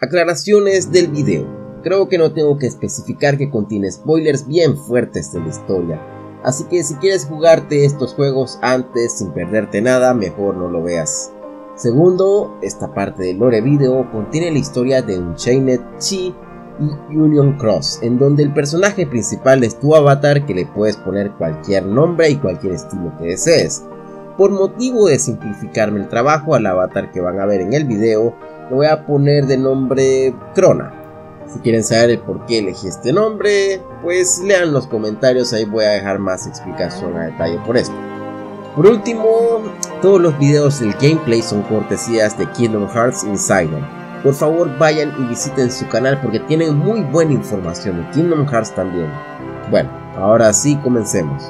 Aclaraciones del video. Creo que no tengo que especificar que contiene spoilers bien fuertes de la historia, así que si quieres jugarte estos juegos antes sin perderte nada, mejor no lo veas. Segundo, esta parte del lore video contiene la historia de Unchained Chi y Union Cross, en donde el personaje principal es tu avatar que le puedes poner cualquier nombre y cualquier estilo que desees. Por motivo de simplificarme el trabajo al avatar que van a ver en el video, lo voy a poner de nombre Crona. Si quieren saber el por qué elegí este nombre, pues lean los comentarios, ahí voy a dejar más explicación a detalle por esto. Por último, todos los videos del gameplay son cortesías de Kingdom Hearts Insider. Por favor vayan y visiten su canal porque tienen muy buena información de Kingdom Hearts también. Bueno, ahora sí comencemos.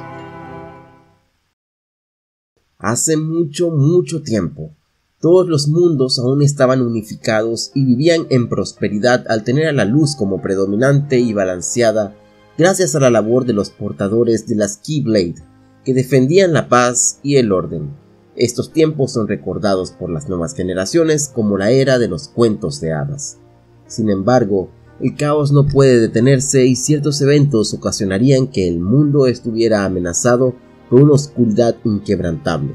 Hace mucho tiempo, todos los mundos aún estaban unificados y vivían en prosperidad al tener a la luz como predominante y balanceada gracias a la labor de los portadores de las Keyblade, que defendían la paz y el orden. Estos tiempos son recordados por las nuevas generaciones como la era de los cuentos de hadas. Sin embargo, el caos no puede detenerse y ciertos eventos ocasionarían que el mundo estuviera amenazado por una oscuridad inquebrantable.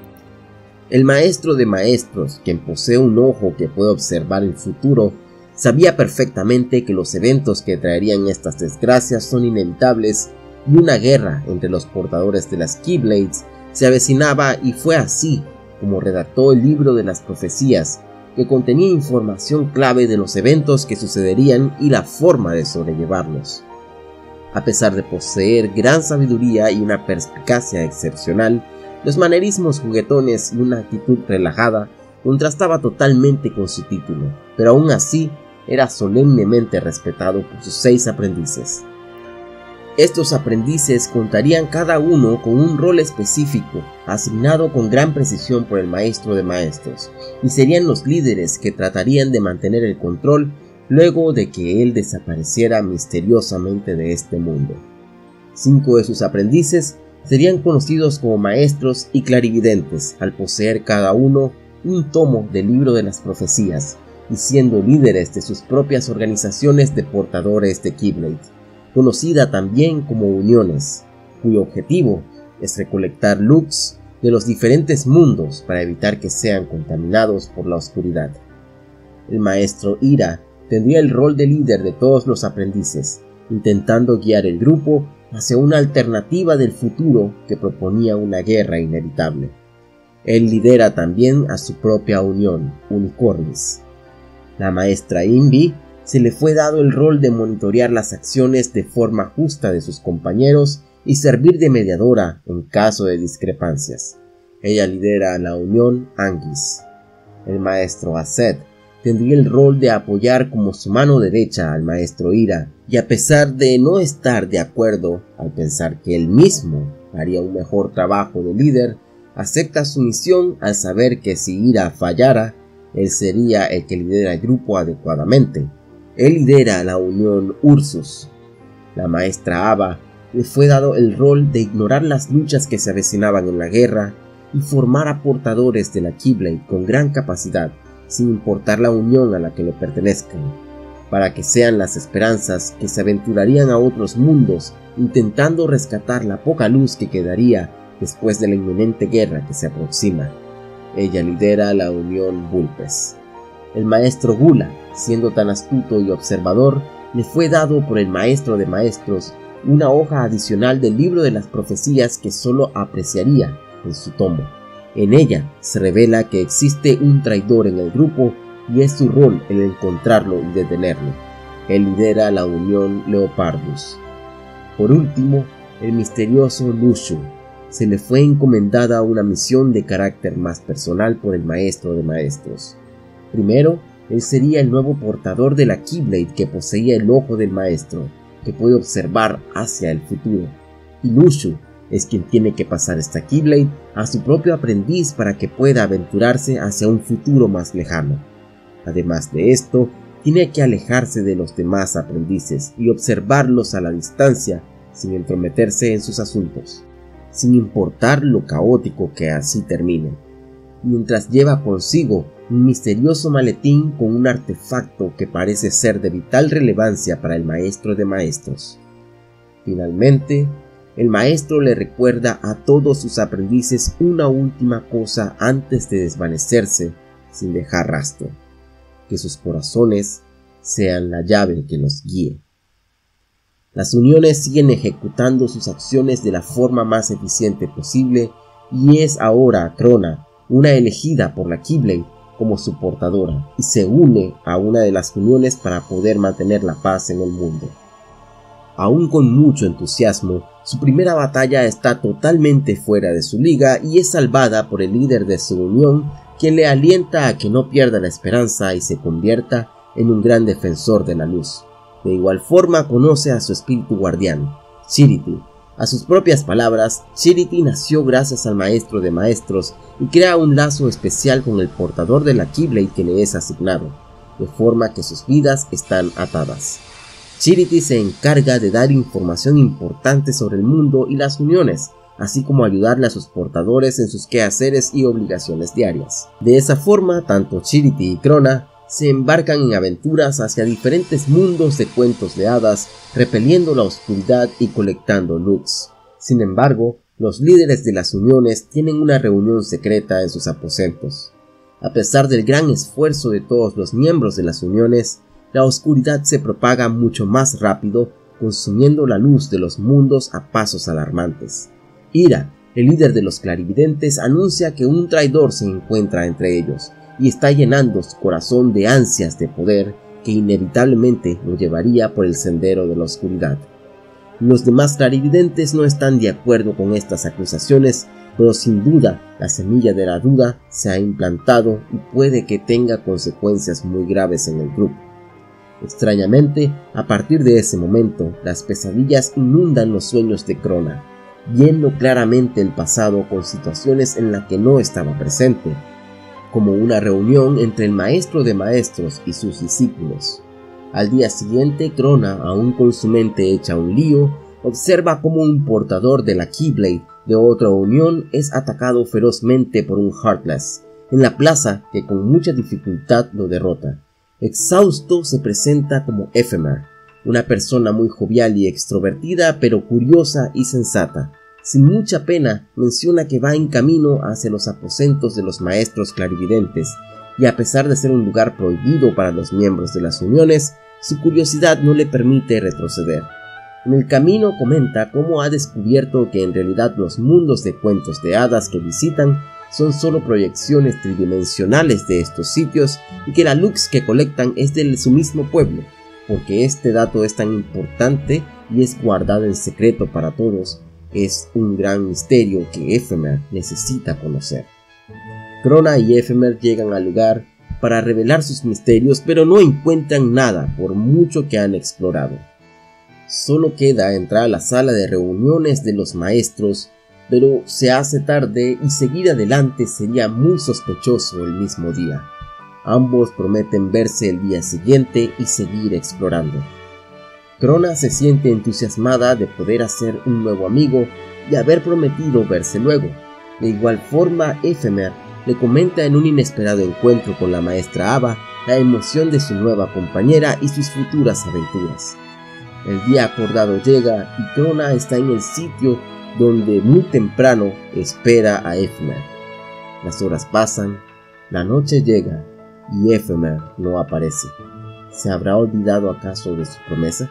El maestro de maestros, quien posee un ojo que puede observar el futuro, sabía perfectamente que los eventos que traerían estas desgracias son inevitables y una guerra entre los portadores de las Keyblades se avecinaba, y fue así como redactó el libro de las profecías, que contenía información clave de los eventos que sucederían y la forma de sobrellevarlos. A pesar de poseer gran sabiduría y una perspicacia excepcional, los manerismos juguetones y una actitud relajada contrastaba totalmente con su título, pero aún así era solemnemente respetado por sus 6 aprendices. Estos aprendices contarían cada uno con un rol específico, asignado con gran precisión por el maestro de maestros, y serían los líderes que tratarían de mantener el control luego de que él desapareciera misteriosamente de este mundo. 5 de sus aprendices serían conocidos como maestros y clarividentes, al poseer cada uno un tomo del libro de las profecías, y siendo líderes de sus propias organizaciones de portadores de Keyblade, conocida también como uniones, cuyo objetivo es recolectar lux de los diferentes mundos para evitar que sean contaminados por la oscuridad. El maestro Ira tendría el rol de líder de todos los aprendices, intentando guiar el grupo hacia una alternativa del futuro que proponía una guerra inevitable. Él lidera también a su propia unión, Unicornis. La maestra Invi se le fue dado el rol de monitorear las acciones de forma justa de sus compañeros y servir de mediadora en caso de discrepancias. Ella lidera a la unión Anguis. El maestro Aced tendría el rol de apoyar como su mano derecha al maestro Ira, y a pesar de no estar de acuerdo al pensar que él mismo haría un mejor trabajo de líder, acepta su misión al saber que si Ira fallara, él sería el que lidera el grupo adecuadamente. Él lidera la unión Ursus. La maestra Ava le fue dado el rol de ignorar las luchas que se avecinaban en la guerra y formar a portadores de la Keyblade con gran capacidad, sin importar la unión a la que le pertenezcan, para que sean las esperanzas que se aventurarían a otros mundos intentando rescatar la poca luz que quedaría después de la inminente guerra que se aproxima. Ella lidera la unión Vulpes. El maestro Gula, siendo tan astuto y observador, le fue dado por el maestro de maestros una hoja adicional del libro de las profecías que solo apreciaría en su tomo. En ella se revela que existe un traidor en el grupo y es su rol el encontrarlo y detenerlo. Él lidera la unión Leopardus. Por último, el misterioso Lushu. Se le fue encomendada una misión de carácter más personal por el maestro de maestros. Primero, él sería el nuevo portador de la Keyblade que poseía el ojo del maestro, que puede observar hacia el futuro. Y Lushu es quien tiene que pasar esta Keyblade a su propio aprendiz para que pueda aventurarse hacia un futuro más lejano. Además de esto, tiene que alejarse de los demás aprendices y observarlos a la distancia sin entrometerse en sus asuntos, sin importar lo caótico que así termine. Mientras lleva consigo un misterioso maletín con un artefacto que parece ser de vital relevancia para el maestro de maestros. Finalmente, el maestro le recuerda a todos sus aprendices una última cosa antes de desvanecerse sin dejar rastro: que sus corazones sean la llave que los guíe. Las uniones siguen ejecutando sus acciones de la forma más eficiente posible y es ahora Crona, una elegida por la Keyblade, como su portadora, y se une a una de las uniones para poder mantener la paz en el mundo. Aún con mucho entusiasmo, su primera batalla está totalmente fuera de su liga y es salvada por el líder de su unión, quien le alienta a que no pierda la esperanza y se convierta en un gran defensor de la luz. De igual forma conoce a su espíritu guardián, Charity. A sus propias palabras, Charity nació gracias al maestro de maestros y crea un lazo especial con el portador de la Keyblade que le es asignado, de forma que sus vidas están atadas. Charity se encarga de dar información importante sobre el mundo y las uniones, así como ayudarle a sus portadores en sus quehaceres y obligaciones diarias. De esa forma, tanto Charity y Crona se embarcan en aventuras hacia diferentes mundos de cuentos de hadas, repeliendo la oscuridad y colectando looks. Sin embargo, los líderes de las uniones tienen una reunión secreta en sus aposentos. A pesar del gran esfuerzo de todos los miembros de las uniones, la oscuridad se propaga mucho más rápido, consumiendo la luz de los mundos a pasos alarmantes. Ira, el líder de los clarividentes, anuncia que un traidor se encuentra entre ellos, y está llenando su corazón de ansias de poder que inevitablemente lo llevaría por el sendero de la oscuridad. Los demás clarividentes no están de acuerdo con estas acusaciones, pero sin duda la semilla de la duda se ha implantado y puede que tenga consecuencias muy graves en el grupo. Extrañamente, a partir de ese momento, las pesadillas inundan los sueños de Crona, viendo claramente el pasado con situaciones en las que no estaba presente, como una reunión entre el maestro de maestros y sus discípulos. Al día siguiente, Crona, aún con su mente hecha un lío, observa cómo un portador de la Keyblade de otra unión es atacado ferozmente por un Heartless en la plaza, que con mucha dificultad lo derrota. Exhausto, se presenta como Ephemer, una persona muy jovial y extrovertida, pero curiosa y sensata. Sin mucha pena, menciona que va en camino hacia los aposentos de los maestros clarividentes, y a pesar de ser un lugar prohibido para los miembros de las uniones, su curiosidad no le permite retroceder. En el camino comenta cómo ha descubierto que en realidad los mundos de cuentos de hadas que visitan son solo proyecciones tridimensionales de estos sitios y que la lux que colectan es de su mismo pueblo. Porque este dato es tan importante y es guardado en secreto para todos, es un gran misterio que Ephemer necesita conocer. Crona y Ephemer llegan al lugar para revelar sus misterios, pero no encuentran nada por mucho que han explorado. Solo queda entrar a la sala de reuniones de los maestros, pero se hace tarde y seguir adelante sería muy sospechoso el mismo día. Ambos prometen verse el día siguiente y seguir explorando. Crona se siente entusiasmada de poder hacer un nuevo amigo y haber prometido verse luego. De igual forma, Ephemer le comenta en un inesperado encuentro con la maestra Ava la emoción de su nueva compañera y sus futuras aventuras. El día acordado llega y Crona está en el sitio donde muy temprano espera a Ephemer. Las horas pasan, la noche llega y Ephemer no aparece. ¿Se habrá olvidado acaso de su promesa?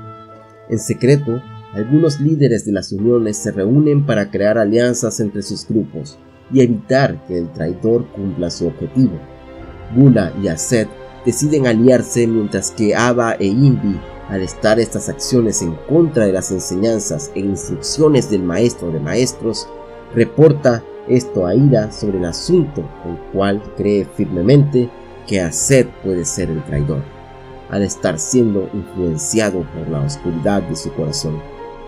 En secreto, algunos líderes de las uniones se reúnen para crear alianzas entre sus grupos y evitar que el traidor cumpla su objetivo. Gula y Aset deciden aliarse, mientras que Ava e Invi, al estar estas acciones en contra de las enseñanzas e instrucciones del maestro de maestros, reporta esto a Ira sobre el asunto, el cual cree firmemente que Aset puede ser el traidor, al estar siendo influenciado por la oscuridad de su corazón.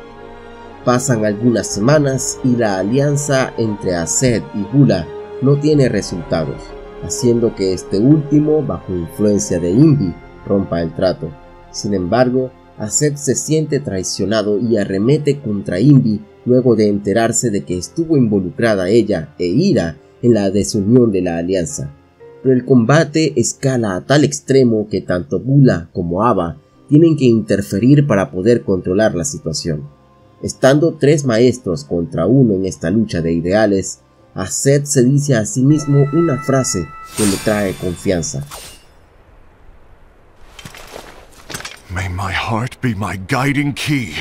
Pasan algunas semanas y la alianza entre Aset y Gula no tiene resultados, haciendo que este último, bajo influencia de Invi, rompa el trato. Sin embargo, Aset se siente traicionado y arremete contra Invi luego de enterarse de que estuvo involucrada ella e Ira en la desunión de la alianza. pero el combate escala a tal extremo que tanto Gula como Ava tienen que interferir para poder controlar la situación. Estando 3 maestros contra 1 en esta lucha de ideales, Aced se dice a sí mismo una frase que le trae confianza. May my heart be my guiding key.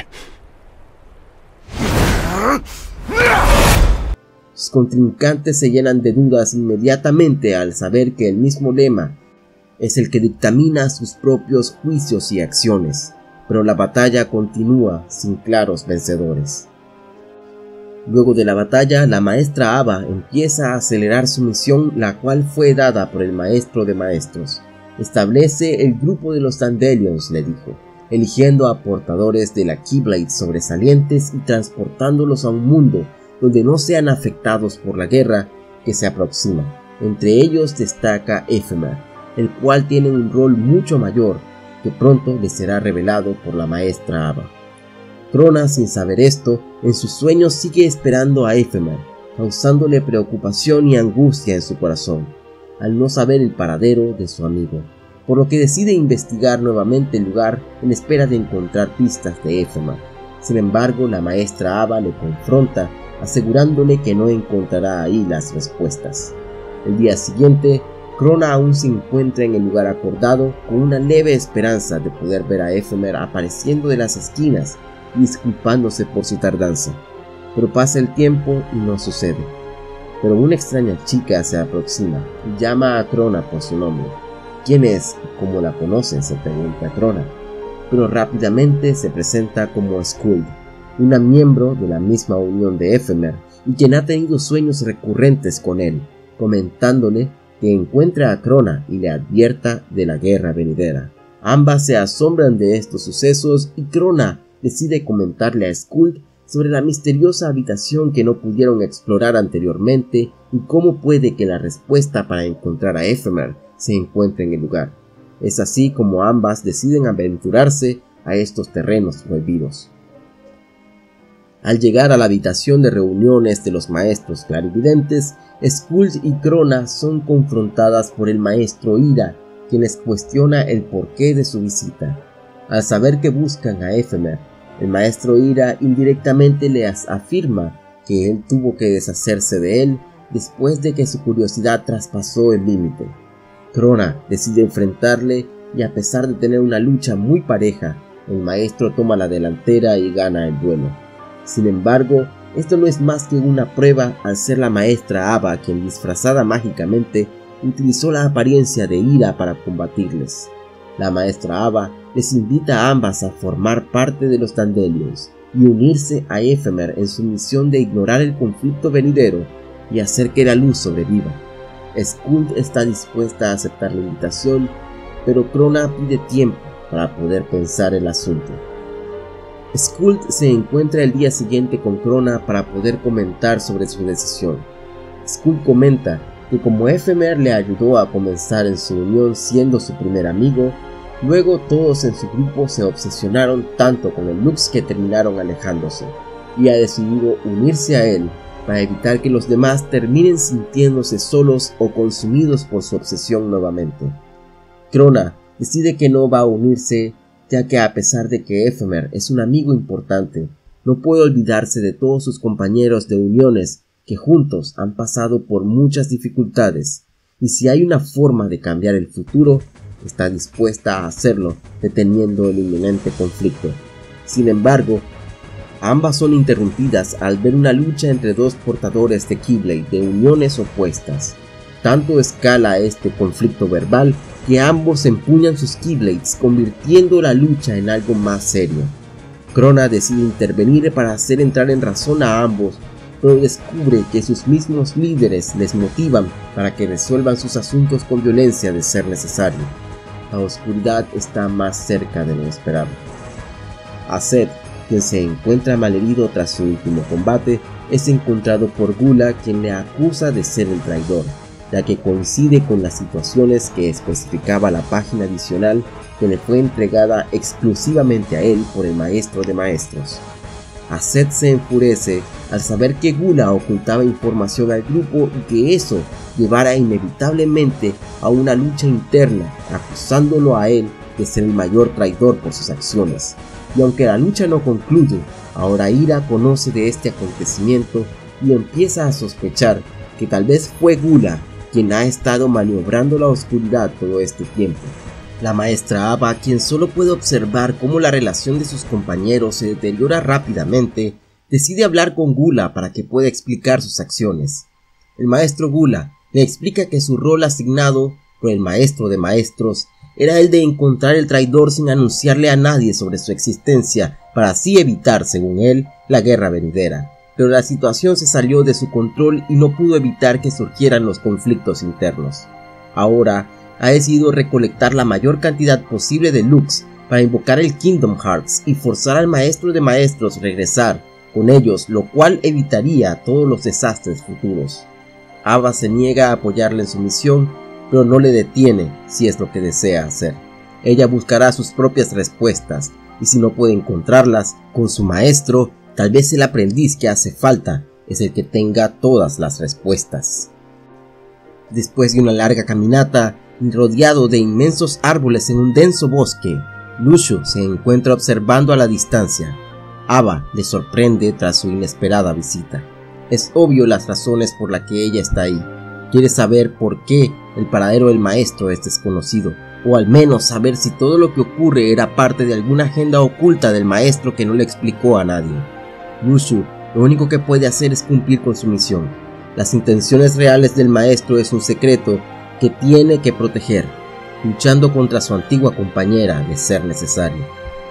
Sus contrincantes se llenan de dudas inmediatamente al saber que el mismo lema es el que dictamina sus propios juicios y acciones, pero la batalla continúa sin claros vencedores. Luego de la batalla, la maestra Ava empieza a acelerar su misión, la cual fue dada por el maestro de maestros. Establece el grupo de los Dandelions, le dijo, eligiendo a portadores de la Keyblade sobresalientes y transportándolos a un mundo donde no sean afectados por la guerra que se aproxima. Entre ellos destaca Ephemer, el cual tiene un rol mucho mayor que pronto le será revelado por la maestra Ava. Crona, sin saber esto, en sus sueños sigue esperando a Ephemer, causándole preocupación y angustia en su corazón, al no saber el paradero de su amigo, por lo que decide investigar nuevamente el lugar en espera de encontrar pistas de Ephemer. Sin embargo, la maestra Ava le confronta, asegurándole que no encontrará ahí las respuestas. El día siguiente, Crona aún se encuentra en el lugar acordado, con una leve esperanza de poder ver a Ephemer apareciendo de las esquinas y disculpándose por su tardanza. Pero pasa el tiempo y no sucede. Pero una extraña chica se aproxima y llama a Crona por su nombre. ¿Quién es y cómo la conocen?, se pregunta Crona, pero rápidamente se presenta como Skuld, una miembro de la misma unión de Ephemer y quien ha tenido sueños recurrentes con él, comentándole que encuentra a Crona y le advierta de la guerra venidera. Ambas se asombran de estos sucesos y Crona decide comentarle a Skuld sobre la misteriosa habitación que no pudieron explorar anteriormente y cómo puede que la respuesta para encontrar a Ephemer se encuentre en el lugar. Es así como ambas deciden aventurarse a estos terrenos prohibidos. Al llegar a la habitación de reuniones de los maestros clarividentes, Skuld y Crona son confrontadas por el maestro Ira, quien les cuestiona el porqué de su visita. Al saber que buscan a Ephemer, el maestro Ira indirectamente les afirma que él tuvo que deshacerse de él después de que su curiosidad traspasó el límite. Crona decide enfrentarle y a pesar de tener una lucha muy pareja, el maestro toma la delantera y gana el duelo. Sin embargo, esto no es más que una prueba al ser la maestra Ava quien, disfrazada mágicamente, utilizó la apariencia de Ira para combatirles. La maestra Ava les invita a ambas a formar parte de los Dandelions y unirse a Ephemer en su misión de ignorar el conflicto venidero y hacer que la luz sobreviva. Skuld está dispuesta a aceptar la invitación, pero Crona pide tiempo para poder pensar el asunto. Skuld se encuentra el día siguiente con Crona para poder comentar sobre su decisión. Skuld comenta que como Ephemer le ayudó a comenzar en su unión siendo su primer amigo, luego todos en su grupo se obsesionaron tanto con el Lux que terminaron alejándose, y ha decidido unirse a él para evitar que los demás terminen sintiéndose solos o consumidos por su obsesión nuevamente. Crona decide que no va a unirse, ya que a pesar de que Ephemer es un amigo importante, no puede olvidarse de todos sus compañeros de uniones que juntos han pasado por muchas dificultades, y si hay una forma de cambiar el futuro, está dispuesta a hacerlo deteniendo el inminente conflicto. Sin embargo, ambas son interrumpidas al ver una lucha entre dos portadores de Keyblade de uniones opuestas. Tanto escala este conflicto verbal que ambos empuñan sus Keyblades, convirtiendo la lucha en algo más serio. Crona decide intervenir para hacer entrar en razón a ambos, pero descubre que sus mismos líderes les motivan para que resuelvan sus asuntos con violencia de ser necesario. La oscuridad está más cerca de lo esperado. Aced, quien se encuentra malherido tras su último combate, es encontrado por Gula, quien le acusa de ser el traidor, ya que coincide con las situaciones que especificaba la página adicional que le fue entregada exclusivamente a él por el maestro de maestros. Aset se enfurece al saber que Gula ocultaba información al grupo y que eso llevara inevitablemente a una lucha interna, acusándolo a él de ser el mayor traidor por sus acciones. Y aunque la lucha no concluye, ahora Ira conoce de este acontecimiento y empieza a sospechar que tal vez fue Gula quien ha estado maniobrando la oscuridad todo este tiempo. La maestra Ava, quien solo puede observar cómo la relación de sus compañeros se deteriora rápidamente, decide hablar con Gula para que pueda explicar sus acciones. El maestro Gula le explica que su rol asignado por el maestro de maestros era el de encontrar el traidor sin anunciarle a nadie sobre su existencia para así evitar, según él, la guerra venidera. Pero la situación se salió de su control y no pudo evitar que surgieran los conflictos internos. Ahora ha decidido recolectar la mayor cantidad posible de Lux para invocar el Kingdom Hearts y forzar al maestro de maestros a regresar con ellos, lo cual evitaría todos los desastres futuros. Ava se niega a apoyarle en su misión, pero no le detiene si es lo que desea hacer. Ella buscará sus propias respuestas, y si no puede encontrarlas con su maestro, tal vez el aprendiz que hace falta es el que tenga todas las respuestas. Después de una larga caminata, rodeado de inmensos árboles en un denso bosque, Luxu se encuentra observando a la distancia. Ava le sorprende tras su inesperada visita. Es obvio las razones por las que ella está ahí. Quiere saber por qué el paradero del maestro es desconocido, o al menos saber si todo lo que ocurre era parte de alguna agenda oculta del maestro que no le explicó a nadie. Luxu lo único que puede hacer es cumplir con su misión. Las intenciones reales del maestro es un secreto que tiene que proteger, luchando contra su antigua compañera de ser necesario.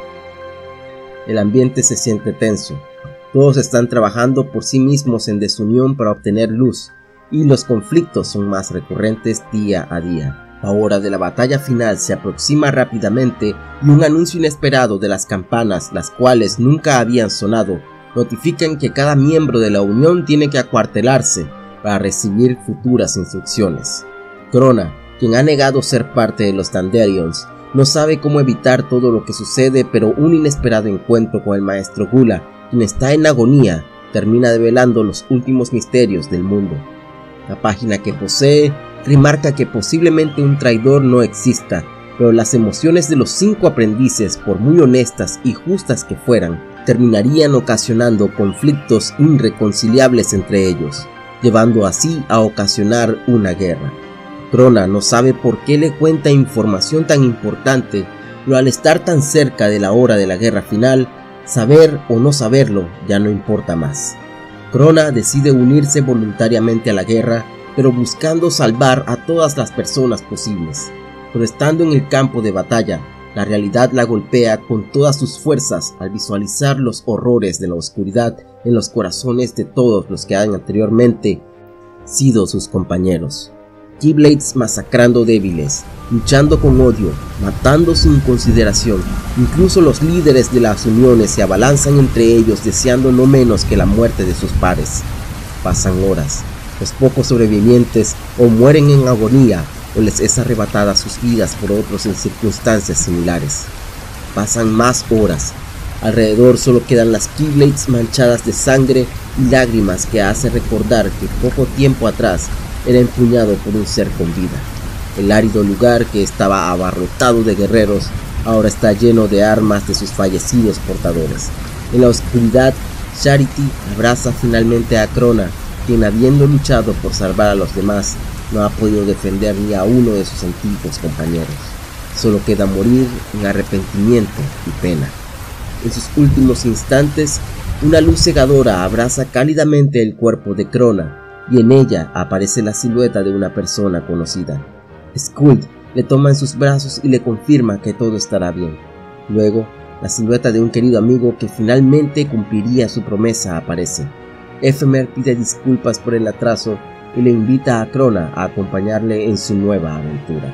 El ambiente se siente tenso. Todos están trabajando por sí mismos en desunión para obtener luz, y los conflictos son más recurrentes día a día. La hora de la batalla final se aproxima rápidamente y un anuncio inesperado de las campanas, las cuales nunca habían sonado, notifican que cada miembro de la Unión tiene que acuartelarse para recibir futuras instrucciones. Crona, quien ha negado ser parte de los Dandelions, no sabe cómo evitar todo lo que sucede, pero un inesperado encuentro con el maestro Gula, quien está en agonía, termina develando los últimos misterios del mundo. La página que posee remarca que posiblemente un traidor no exista, pero las emociones de los 5 aprendices, por muy honestas y justas que fueran, terminarían ocasionando conflictos irreconciliables entre ellos, llevando así a ocasionar una guerra. Crona no sabe por qué le cuenta información tan importante, pero al estar tan cerca de la hora de la guerra final, saber o no saberlo ya no importa más. Crona decide unirse voluntariamente a la guerra, pero buscando salvar a todas las personas posibles. Pero estando en el campo de batalla, la realidad la golpea con todas sus fuerzas al visualizar los horrores de la oscuridad en los corazones de todos los que han anteriormente sido sus compañeros. Keyblades masacrando débiles, luchando con odio, matando sin consideración. Incluso los líderes de las uniones se abalanzan entre ellos deseando no menos que la muerte de sus pares. Pasan horas, los pocos sobrevivientes o mueren en agonía o les es arrebatada sus vidas por otros en circunstancias similares. Pasan más horas. Alrededor solo quedan las Keyblades manchadas de sangre y lágrimas que hacen recordar que poco tiempo atrás era empuñado por un ser con vida. El árido lugar que estaba abarrotado de guerreros ahora está lleno de armas de sus fallecidos portadores. En la oscuridad, Charity abraza finalmente a Crona, quien habiendo luchado por salvar a los demás, no ha podido defender ni a uno de sus antiguos compañeros. Solo queda morir en arrepentimiento y pena. En sus últimos instantes, una luz cegadora abraza cálidamente el cuerpo de Crona, y en ella aparece la silueta de una persona conocida. Skuld le toma en sus brazos y le confirma que todo estará bien. Luego, la silueta de un querido amigo que finalmente cumpliría su promesa aparece. Ephemer pide disculpas por el atraso y le invita a Crona a acompañarle en su nueva aventura.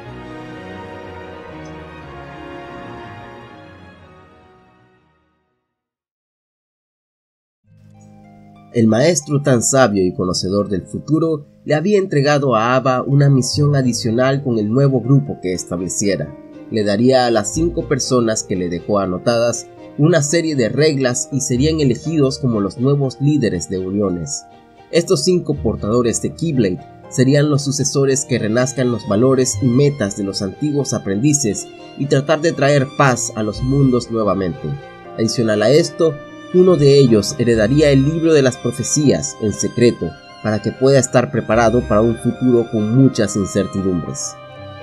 El maestro tan sabio y conocedor del futuro le había entregado a Ava una misión adicional con el nuevo grupo que estableciera. Le daría a las 5 personas que le dejó anotadas una serie de reglas y serían elegidos como los nuevos líderes de uniones. Estos 5 portadores de Keyblade serían los sucesores que renazcan los valores y metas de los antiguos aprendices y tratar de traer paz a los mundos nuevamente. Adicional a esto, uno de ellos heredaría el libro de las profecías en secreto para que pueda estar preparado para un futuro con muchas incertidumbres.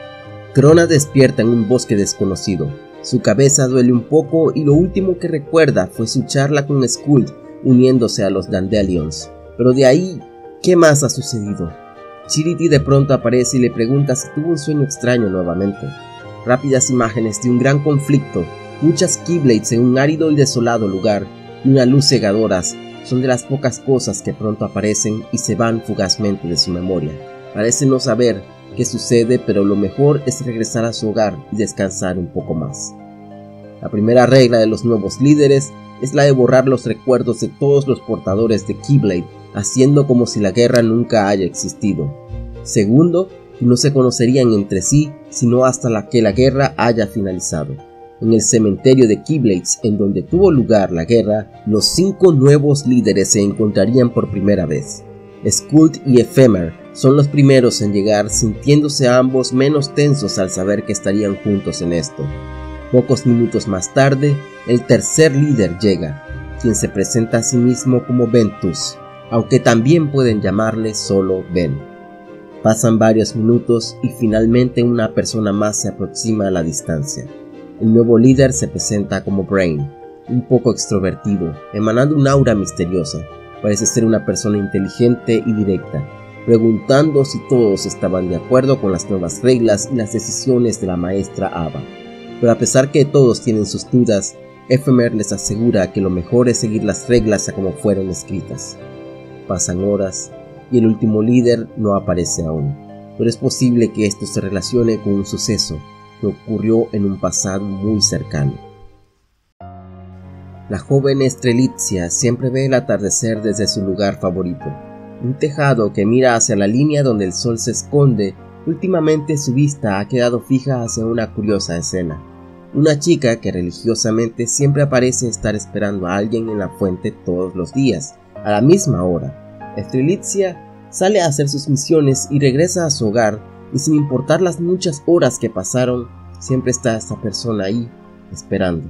Crona despierta en un bosque desconocido. Su cabeza duele un poco y lo último que recuerda fue su charla con Skuld uniéndose a los Dandelions. Pero de ahí, ¿qué más ha sucedido? Charity de pronto aparece y le pregunta si tuvo un sueño extraño nuevamente. Rápidas imágenes de un gran conflicto, muchas Keyblades en un árido y desolado lugar y una luz cegadora son de las pocas cosas que pronto aparecen y se van fugazmente de su memoria. Parece no saber qué sucede, pero lo mejor es regresar a su hogar y descansar un poco más. La primera regla de los nuevos líderes es la de borrar los recuerdos de todos los portadores de Keyblade, haciendo como si la guerra nunca haya existido. Segundo, no se conocerían entre sí sino hasta que la guerra haya finalizado. En el cementerio de Keyblades, en donde tuvo lugar la guerra, los 5 nuevos líderes se encontrarían por primera vez. Skuld y Ephemer son los primeros en llegar, sintiéndose ambos menos tensos al saber que estarían juntos en esto. Pocos minutos más tarde, el tercer líder llega, quien se presenta a sí mismo como Ventus, aunque también pueden llamarle solo Ben. Pasan varios minutos y finalmente una persona más se aproxima a la distancia. El nuevo líder se presenta como Brain, un poco extrovertido, emanando un aura misteriosa. Parece ser una persona inteligente y directa, preguntando si todos estaban de acuerdo con las nuevas reglas y las decisiones de la maestra Ava. Pero a pesar que todos tienen sus dudas, Ephemer les asegura que lo mejor es seguir las reglas a como fueron escritas. Pasan horas y el último líder no aparece aún, pero es posible que esto se relacione con un suceso que ocurrió en un pasado muy cercano. La joven Strelitzia siempre ve el atardecer desde su lugar favorito, un tejado que mira hacia la línea donde el sol se esconde. Últimamente su vista ha quedado fija hacia una curiosa escena. Una chica que religiosamente siempre parece estar esperando a alguien en la fuente todos los días, a la misma hora. Strelitzia sale a hacer sus misiones y regresa a su hogar, y sin importar las muchas horas que pasaron, siempre está esta persona ahí, esperando.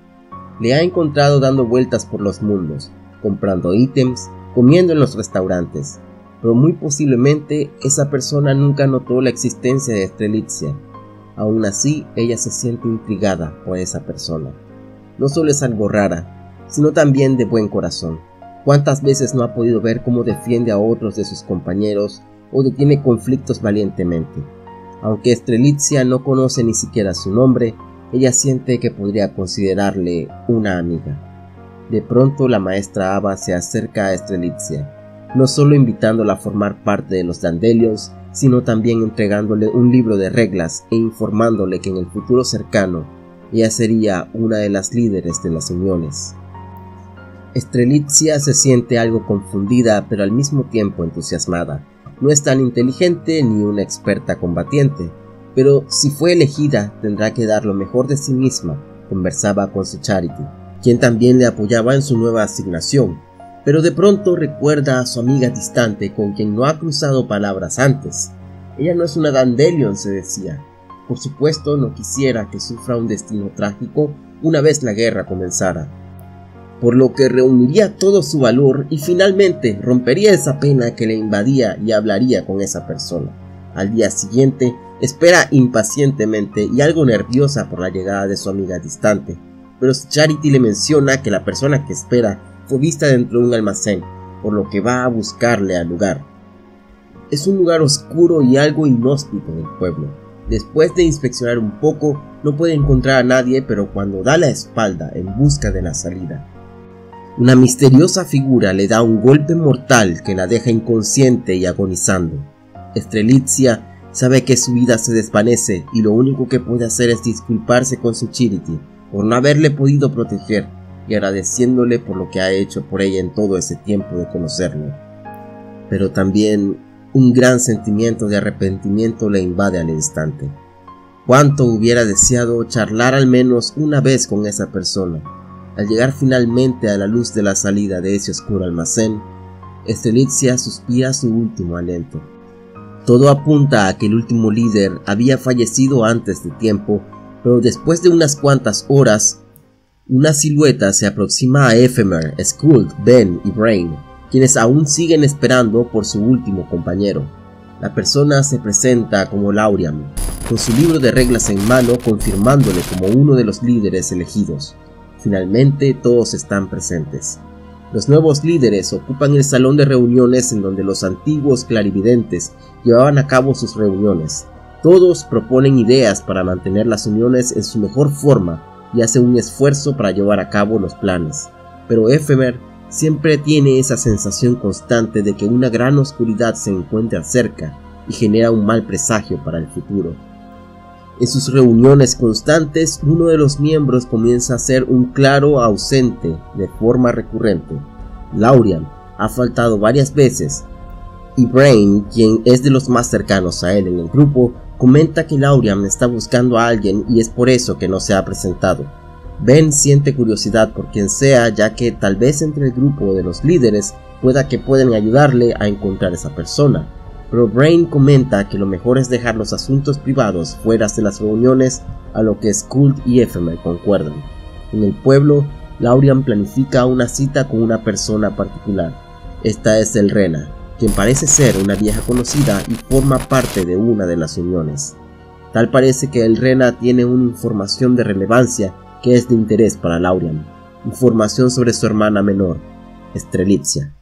Le ha encontrado dando vueltas por los mundos, comprando ítems, comiendo en los restaurantes, pero muy posiblemente esa persona nunca notó la existencia de Strelitzia. Aún así, ella se siente intrigada por esa persona. No solo es algo rara, sino también de buen corazón. ¿Cuántas veces no ha podido ver cómo defiende a otros de sus compañeros o detiene conflictos valientemente? Aunque Strelitzia no conoce ni siquiera su nombre, ella siente que podría considerarle una amiga. De pronto la maestra Ava se acerca a Strelitzia, no solo invitándola a formar parte de los Dandelions, sino también entregándole un libro de reglas e informándole que en el futuro cercano ella sería una de las líderes de las uniones. Strelitzia se siente algo confundida pero al mismo tiempo entusiasmada. No es tan inteligente ni una experta combatiente, pero si fue elegida tendrá que dar lo mejor de sí misma, conversaba con su Charity, quien también le apoyaba en su nueva asignación. Pero de pronto recuerda a su amiga distante con quien no ha cruzado palabras antes. Ella no es una Dandelion, se decía. Por supuesto no quisiera que sufra un destino trágico una vez la guerra comenzara. Por lo que reuniría todo su valor y finalmente rompería esa pena que le invadía y hablaría con esa persona. Al día siguiente espera impacientemente y algo nerviosa por la llegada de su amiga distante, pero Charity le menciona que la persona que espera fue vista dentro de un almacén, por lo que va a buscarle al lugar. Es un lugar oscuro y algo inhóspito del pueblo. Después de inspeccionar un poco, no puede encontrar a nadie, pero cuando da la espalda en busca de la salida, una misteriosa figura le da un golpe mortal que la deja inconsciente y agonizando. Strelitzia sabe que su vida se desvanece y lo único que puede hacer es disculparse con su Charity por no haberle podido proteger y agradeciéndole por lo que ha hecho por ella en todo ese tiempo de conocerlo. Pero también un gran sentimiento de arrepentimiento le invade al instante. Cuánto hubiera deseado charlar al menos una vez con esa persona. Al llegar finalmente a la luz de la salida de ese oscuro almacén, Strelitzia suspira su último aliento. Todo apunta a que el último líder había fallecido antes de tiempo, pero después de unas cuantas horas, una silueta se aproxima a Ephemer, Skuld, Ben y Brain, quienes aún siguen esperando por su último compañero. La persona se presenta como Lauriam, con su libro de reglas en mano, confirmándole como uno de los líderes elegidos. Finalmente todos están presentes. Los nuevos líderes ocupan el salón de reuniones en donde los antiguos clarividentes llevaban a cabo sus reuniones. Todos proponen ideas para mantener las uniones en su mejor forma y hacen un esfuerzo para llevar a cabo los planes. Pero Ephemer siempre tiene esa sensación constante de que una gran oscuridad se encuentra cerca y genera un mal presagio para el futuro. En sus reuniones constantes, uno de los miembros comienza a ser un claro ausente de forma recurrente. Lauriam ha faltado varias veces, y Brain, quien es de los más cercanos a él en el grupo, comenta que Lauriam está buscando a alguien y es por eso que no se ha presentado. Ben siente curiosidad por quien sea, ya que tal vez entre el grupo de los líderes pueda que pueden ayudarle a encontrar a esa persona. Pero Brain comenta que lo mejor es dejar los asuntos privados fuera de las reuniones, a lo que Skuld y Ephemer concuerdan. En el pueblo, Lauriam planifica una cita con una persona particular. Esta es Elrena, quien parece ser una vieja conocida y forma parte de una de las uniones. Tal parece que Elrena tiene una información de relevancia que es de interés para Lauriam, información sobre su hermana menor, Strelitzia.